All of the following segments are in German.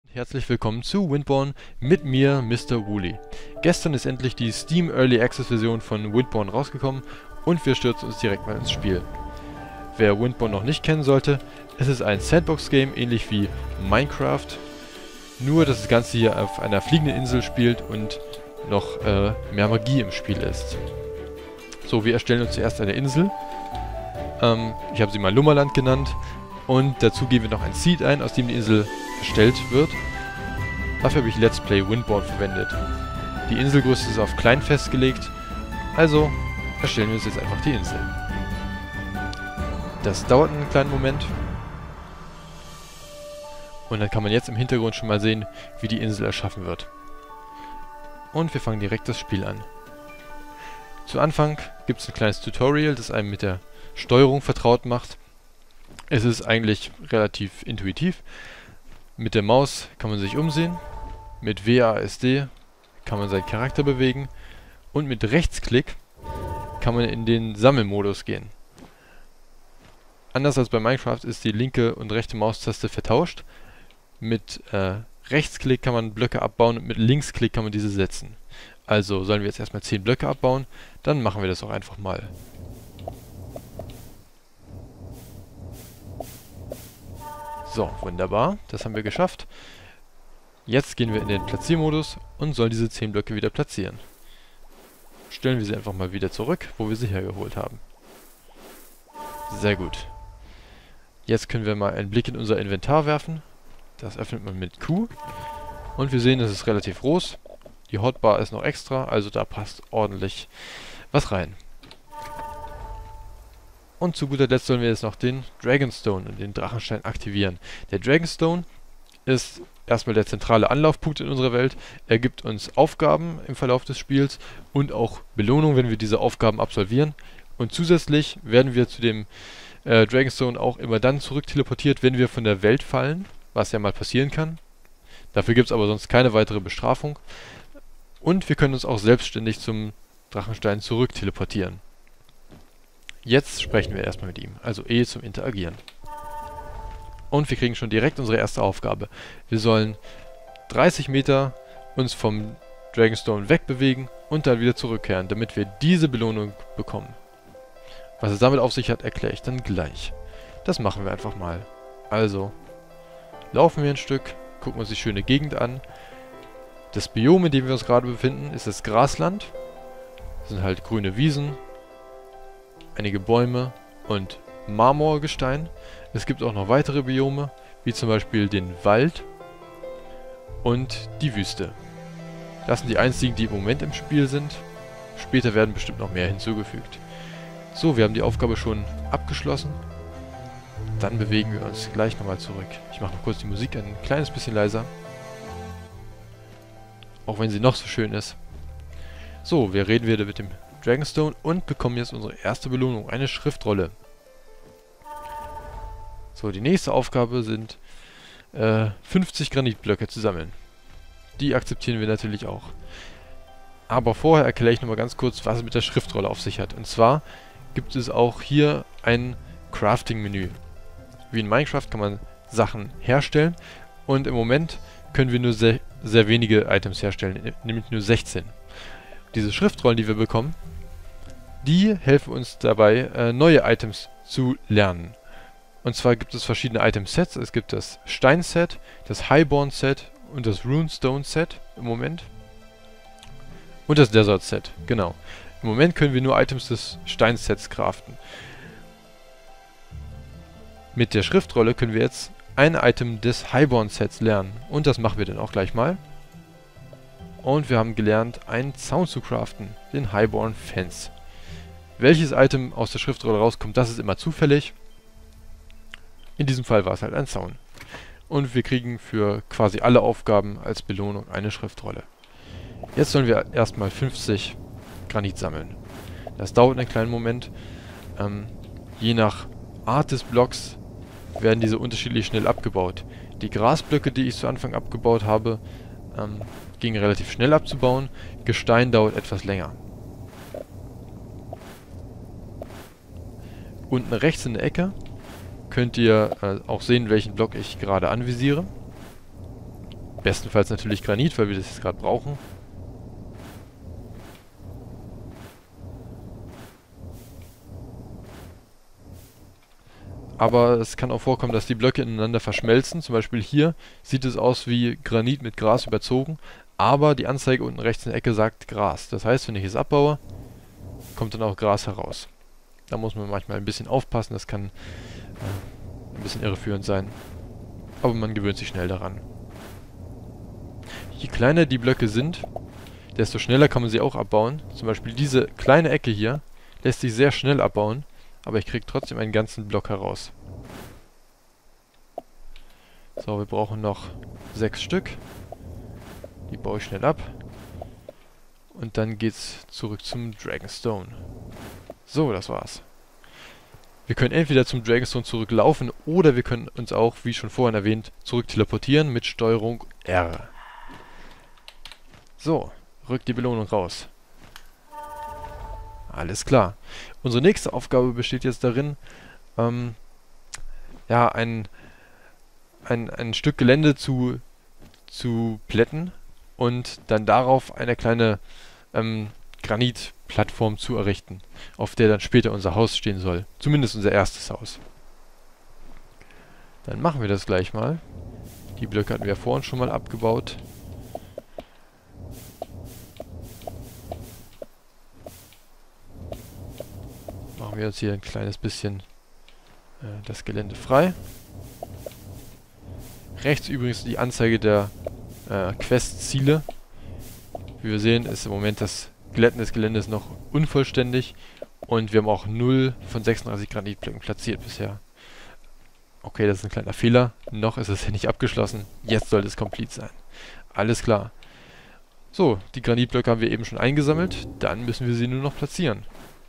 Herzlich willkommen zu Windborne mit mir, Mr. Wooly. Gestern ist endlich die Steam Early Access Version von Windborne rausgekommen und wir stürzen uns direkt mal ins Spiel. Wer Windborne noch nicht kennen sollte, es ist ein Sandbox-Game, ähnlich wie Minecraft, nur dass das Ganze hier auf einer fliegenden Insel spielt und noch mehr Magie im Spiel ist. So, wir erstellen uns zuerst eine Insel. Ich habe sie mal Lummerland genannt. Und dazu geben wir noch ein Seed ein, aus dem die Insel erstellt wird. Dafür habe ich Let's Play Windborne verwendet. Die Inselgröße ist auf klein festgelegt, also erstellen wir uns jetzt einfach die Insel. Das dauert einen kleinen Moment. Und dann kann man jetzt im Hintergrund schon mal sehen, wie die Insel erschaffen wird. Und wir fangen direkt das Spiel an. Zu Anfang gibt es ein kleines Tutorial, das einem mit der Steuerung vertraut macht. Es ist eigentlich relativ intuitiv. Mit der Maus kann man sich umsehen. Mit WASD kann man seinen Charakter bewegen. Und mit Rechtsklick kann man in den Sammelmodus gehen. Anders als bei Minecraft ist die linke und rechte Maustaste vertauscht. Mit Rechtsklick kann man Blöcke abbauen und mit Linksklick kann man diese setzen. Also sollen wir jetzt erstmal 10 Blöcke abbauen, dann machen wir das auch einfach mal. So, wunderbar. Das haben wir geschafft. Jetzt gehen wir in den Platziermodus und sollen diese 10 Blöcke wieder platzieren. Stellen wir sie einfach mal wieder zurück, wo wir sie hergeholt haben. Sehr gut. Jetzt können wir mal einen Blick in unser Inventar werfen. Das öffnet man mit Q. Und wir sehen, es ist relativ groß. Die Hotbar ist noch extra, also da passt ordentlich was rein. Und zu guter Letzt sollen wir jetzt noch den Dragonstone und den Drachenstein aktivieren. Der Dragonstone ist erstmal der zentrale Anlaufpunkt in unserer Welt. Er gibt uns Aufgaben im Verlauf des Spiels und auch Belohnung, wenn wir diese Aufgaben absolvieren. Und zusätzlich werden wir zu dem Dragonstone auch immer dann zurück teleportiert, wenn wir von der Welt fallen, was ja mal passieren kann. Dafür gibt es aber sonst keine weitere Bestrafung. Und wir können uns auch selbstständig zum Drachenstein zurück teleportieren. Jetzt sprechen wir erstmal mit ihm, also E zum Interagieren. Und wir kriegen schon direkt unsere erste Aufgabe. Wir sollen 30 Meter uns vom Dragonstone wegbewegen und dann wieder zurückkehren, damit wir diese Belohnung bekommen. Was es damit auf sich hat, erkläre ich dann gleich. Das machen wir einfach mal. Also, laufen wir ein Stück, gucken uns die schöne Gegend an. Das Biom, in dem wir uns gerade befinden, ist das Grasland. Das sind halt grüne Wiesen, einige Bäume und Marmorgestein. Es gibt auch noch weitere Biome, wie zum Beispiel den Wald und die Wüste. Das sind die einzigen, die im Moment im Spiel sind. Später werden bestimmt noch mehr hinzugefügt. So, wir haben die Aufgabe schon abgeschlossen. Dann bewegen wir uns gleich nochmal zurück. Ich mache noch kurz die Musik ein kleines bisschen leiser. Auch wenn sie noch so schön ist. So, wir reden wieder mit dem Dragonstone und bekommen jetzt unsere erste Belohnung, eine Schriftrolle. So, die nächste Aufgabe sind 50 Granitblöcke zu sammeln. Die akzeptieren wir natürlich auch. Aber vorher erkläre ich nochmal ganz kurz, was es mit der Schriftrolle auf sich hat. Und zwar gibt es auch hier ein Crafting-Menü. Wie in Minecraft kann man Sachen herstellen und im Moment können wir nur sehr wenige Items herstellen, nämlich nur 16. Diese Schriftrollen, die wir bekommen, die helfen uns dabei, neue Items zu lernen. Und zwar gibt es verschiedene Item-Sets. Es gibt das Stein-Set, das Highborn-Set und das Runestone-Set im Moment. Und das Desert-Set, genau. Im Moment können wir nur Items des Stein-Sets craften. Mit der Schriftrolle können wir jetzt ein Item des Highborn-Sets lernen. Und das machen wir dann auch gleich mal. Und wir haben gelernt, einen Zaun zu craften, den Highborn Fence. Welches Item aus der Schriftrolle rauskommt, das ist immer zufällig. In diesem Fall war es halt ein Zaun. Und wir kriegen für quasi alle Aufgaben als Belohnung eine Schriftrolle. Jetzt sollen wir erstmal 50 Granit sammeln. Das dauert einen kleinen Moment. Je nach Art des Blocks werden diese unterschiedlich schnell abgebaut. Die Grasblöcke, die ich zu Anfang abgebaut habe, ging relativ schnell abzubauen. Gestein dauert etwas länger. Unten rechts in der Ecke könnt ihr auch sehen, welchen Block ich gerade anvisiere. Bestenfalls natürlich Granit, weil wir das jetzt gerade brauchen. Aber es kann auch vorkommen, dass die Blöcke ineinander verschmelzen. Zum Beispiel hier sieht es aus wie Granit mit Gras überzogen, aber die Anzeige unten rechts in der Ecke sagt Gras. Das heißt, wenn ich es abbaue, kommt dann auch Gras heraus. Da muss man manchmal ein bisschen aufpassen, das kann ein bisschen irreführend sein. Aber man gewöhnt sich schnell daran. Je kleiner die Blöcke sind, desto schneller kann man sie auch abbauen. Zum Beispiel diese kleine Ecke hier lässt sich sehr schnell abbauen, aber ich kriege trotzdem einen ganzen Block heraus. So, wir brauchen noch 6 Stück. Die baue ich schnell ab. Und dann geht's zurück zum Dragonstone. So, das war's. Wir können entweder zum Dragonstone zurücklaufen oder wir können uns auch, wie schon vorhin erwähnt, zurück teleportieren mit Steuerung R. So, rückt die Belohnung raus. Alles klar. Unsere nächste Aufgabe besteht jetzt darin, ja, ein Stück Gelände zu plätten und dann darauf eine kleine Granitplattform zu errichten, auf der dann später unser Haus stehen soll. Zumindest unser erstes Haus. Dann machen wir das gleich mal. Die Blöcke hatten wir vorhin schon mal abgebaut. Machen wir uns hier ein kleines bisschen das Gelände frei. Rechts übrigens die Anzeige der Quest-Ziele. Wie wir sehen, ist im Moment das Glätten des Geländes noch unvollständig und wir haben auch 0 von 36 Granitblöcken platziert bisher. Okay, das ist ein kleiner Fehler. Noch ist es hier nicht abgeschlossen. Jetzt sollte es komplett sein. Alles klar. So, die Granitblöcke haben wir eben schon eingesammelt. Dann müssen wir sie nur noch platzieren.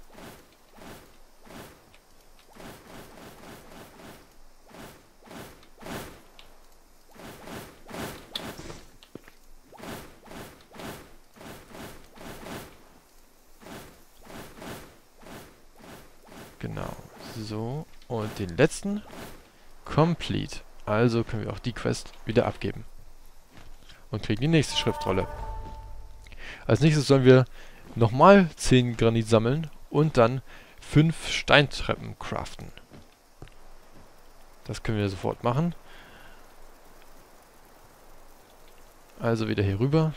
Genau, so. Und den letzten. Complete. Also können wir auch die Quest wieder abgeben. Und kriegen die nächste Schriftrolle. Als nächstes sollen wir nochmal 10 Granit sammeln und dann 5 Steintreppen craften. Das können wir sofort machen. Also wieder hier rüber.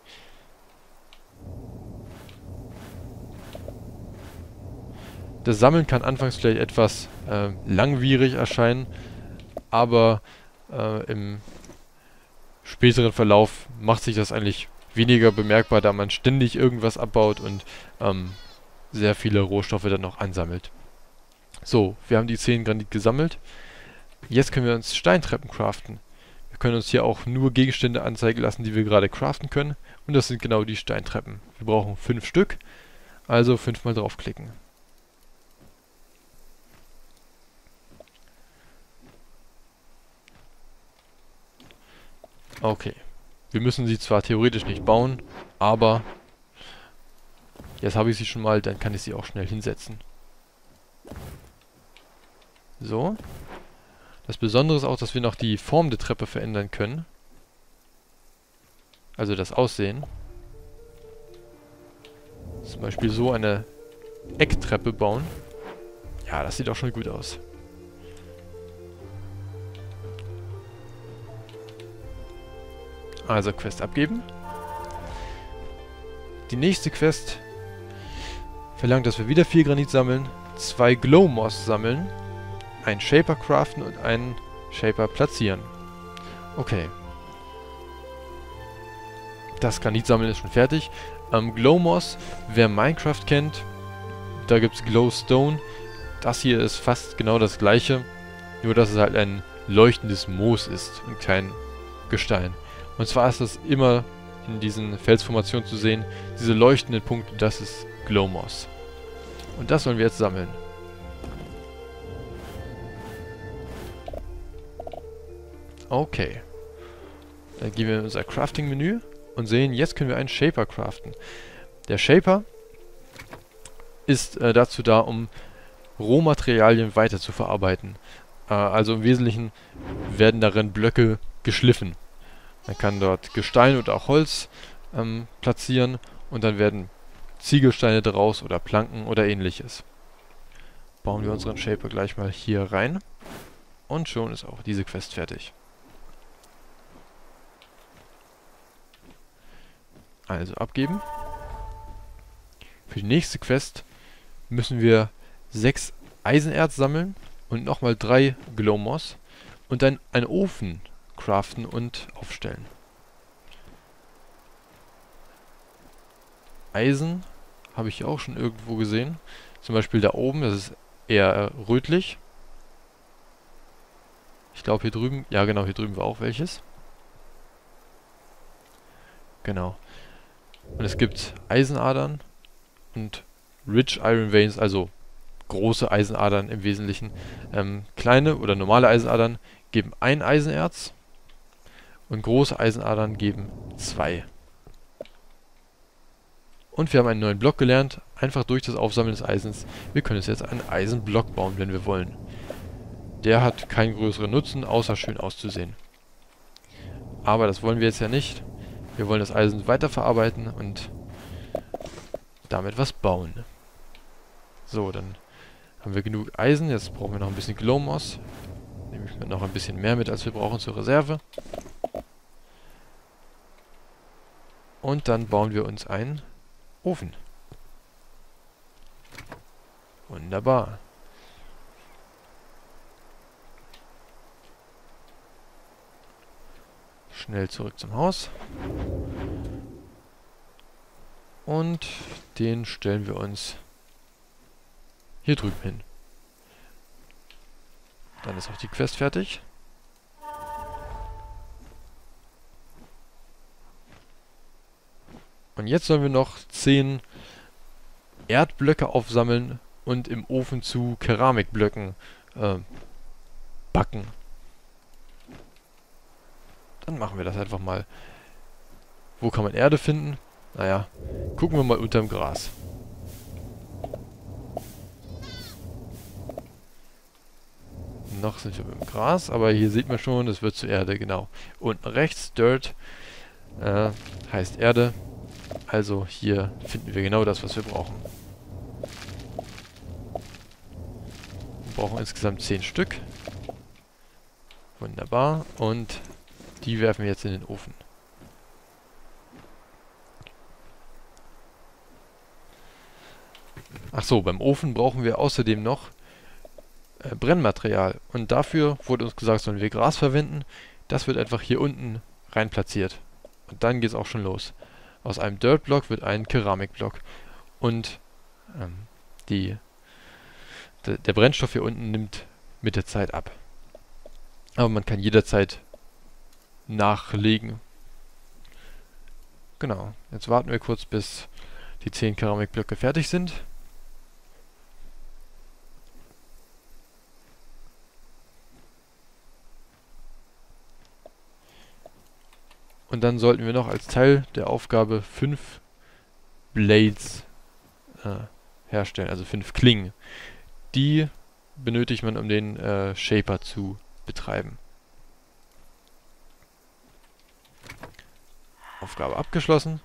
Das Sammeln kann anfangs vielleicht etwas langwierig erscheinen, aber im späteren Verlauf macht sich das eigentlich weniger bemerkbar, da man ständig irgendwas abbaut und sehr viele Rohstoffe dann noch ansammelt. So, wir haben die 10 Granit gesammelt. Jetzt können wir uns Steintreppen craften. Wir können uns hier auch nur Gegenstände anzeigen lassen, die wir gerade craften können. Und das sind genau die Steintreppen. Wir brauchen 5 Stück, also 5 mal draufklicken. Okay. Wir müssen sie zwar theoretisch nicht bauen, aber jetzt habe ich sie schon mal, dann kann ich sie auch schnell hinsetzen. So. Das Besondere ist auch, dass wir noch die Form der Treppe verändern können. Also das Aussehen. Zum Beispiel so eine Ecktreppe bauen. Ja, das sieht auch schon gut aus. Also Quest abgeben. Die nächste Quest verlangt, dass wir wieder 4 Granit sammeln, 2 Glow Moss sammeln, einen Shaper craften und einen Shaper platzieren. Okay. Das Granitsammeln ist schon fertig. Glow Moss, wer Minecraft kennt, da gibt es Glowstone. Das hier ist fast genau das gleiche, nur dass es halt ein leuchtendes Moos ist und kein Gestein. Und zwar ist das immer in diesen Felsformationen zu sehen, diese leuchtenden Punkte, das ist Glow Moss. Und das wollen wir jetzt sammeln. Okay. Dann gehen wir in unser Crafting-Menü und sehen, jetzt können wir einen Shaper craften. Der Shaper ist dazu da, um Rohmaterialien weiter zu verarbeiten. Also im Wesentlichen werden darin Blöcke geschliffen. Man kann dort Gestein oder auch Holz platzieren und dann werden Ziegelsteine daraus oder Planken oder ähnliches. Bauen wir unseren Shaper gleich mal hier rein und schon ist auch diese Quest fertig. Also abgeben. Für die nächste Quest müssen wir 6 Eisenerz sammeln und nochmal 3 Glowmoss und dann einen Ofen craften und aufstellen. Eisen habe ich auch schon irgendwo gesehen. Zum Beispiel da oben, das ist eher rötlich. Ich glaube hier drüben, ja genau, hier drüben war auch welches. Genau. Und es gibt Eisenadern und Rich Iron Veins, also große Eisenadern im Wesentlichen. Kleine oder normale Eisenadern geben 1 Eisenerz und große Eisenadern geben 2. Und wir haben einen neuen Block gelernt, einfach durch das Aufsammeln des Eisens. Wir können jetzt einen Eisenblock bauen, wenn wir wollen. Der hat keinen größeren Nutzen, außer schön auszusehen. Aber das wollen wir jetzt ja nicht. Wir wollen das Eisen weiterverarbeiten und damit was bauen. So, dann haben wir genug Eisen. Jetzt brauchen wir noch ein bisschen Glowmoss. Nehme ich mir noch ein bisschen mehr mit, als wir brauchen zur Reserve. Und dann bauen wir uns einen Ofen. Wunderbar. Schnell zurück zum Haus. Und den stellen wir uns hier drüben hin. Dann ist auch die Quest fertig. Und jetzt sollen wir noch 10 Erdblöcke aufsammeln und im Ofen zu Keramikblöcken backen. Dann machen wir das einfach mal. Wo kann man Erde finden? Naja, gucken wir mal unterm Gras. Noch sind wir im Gras, aber hier sieht man schon, es wird zu Erde, genau. Unten rechts, Dirt, heißt Erde. Also hier finden wir genau das, was wir brauchen. Wir brauchen insgesamt 10 Stück. Wunderbar. Und die werfen wir jetzt in den Ofen. Ach so, beim Ofen brauchen wir außerdem noch Brennmaterial. Und dafür wurde uns gesagt, sollen wir Gras verwenden. Das wird einfach hier unten rein platziert. Und dann geht es auch schon los. Aus einem Dirt-Block wird ein Keramikblock. Und der Brennstoff hier unten nimmt mit der Zeit ab. Aber man kann jederzeit nachlegen. Genau. Jetzt warten wir kurz, bis die 10 Keramikblöcke fertig sind. Und dann sollten wir noch als Teil der Aufgabe 5 Blades herstellen, also 5 Klingen. Die benötigt man, um den Shaper zu betreiben. Aufgabe abgeschlossen.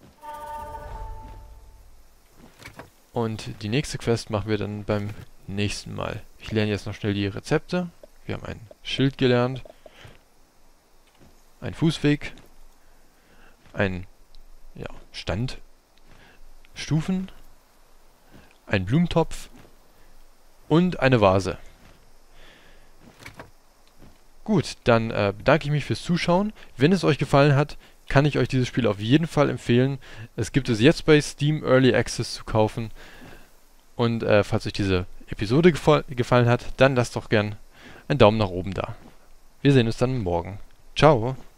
Und die nächste Quest machen wir dann beim nächsten Mal. Ich lerne jetzt noch schnell die Rezepte. Wir haben ein Schild gelernt, ein Fußweg, ein Stand, Stufen, ein Blumentopf und eine Vase. Gut, dann bedanke ich mich fürs Zuschauen. Wenn es euch gefallen hat, kann ich euch dieses Spiel auf jeden Fall empfehlen. Es gibt es jetzt bei Steam Early Access zu kaufen. Und falls euch diese Episode gefallen hat, dann lasst doch gern einen Daumen nach oben da. Wir sehen uns dann morgen. Ciao!